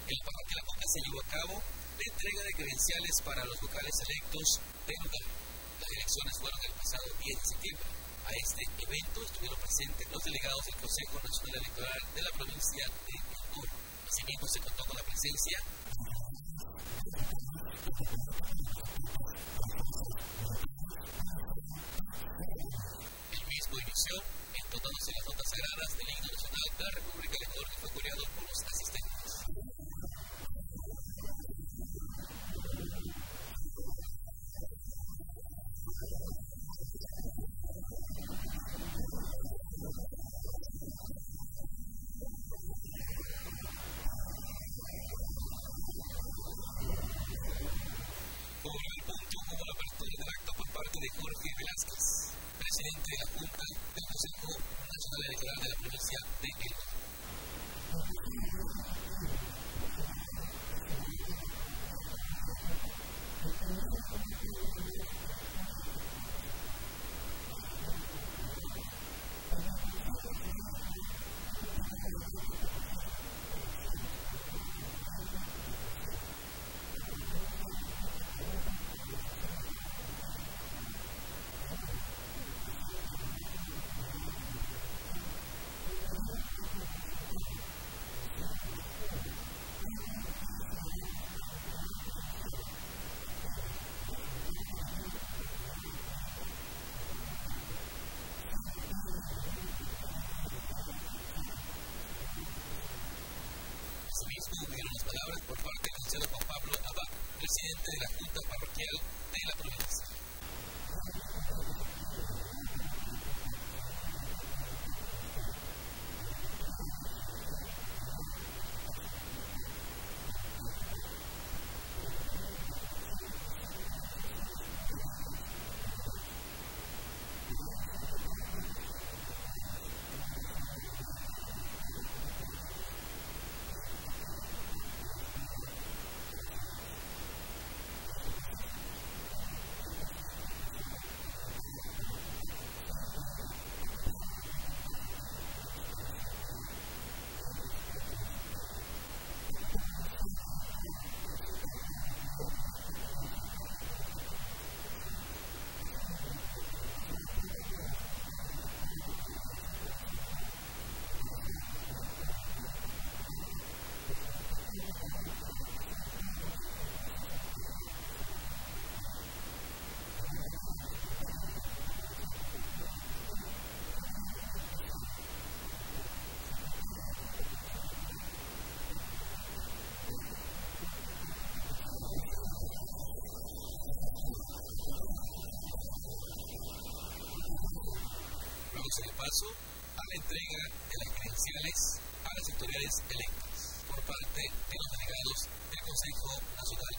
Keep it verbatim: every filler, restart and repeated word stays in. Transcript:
el parroquial Apunta se llevó a cabo la entrega de credenciales para los vocales electos del lugar. Las elecciones fueron el pasado diez de septiembre. A este evento estuvieron presentes los delegados del Consejo Nacional Electoral de la provincia de Mindoro. Asimismo, se contó con la presencia el mismo inició entonándose las notas sagradas del himno nacional de la República del Ecuador, que fue coreado por los asistentes. Como el punto, hubo la apertura del acto por parte de Jorge Velázquez, presidente de la Junta del Consejo Nacional Electoral de la provincia de El. Asimismo, hubieron las palabras por parte del consejero Juan Pablo Abad, presidente de la Junta Parroquial de la provincia. Se le paso a la entrega de las credenciales a las autoridades electas por parte de los delegados del Consejo Nacional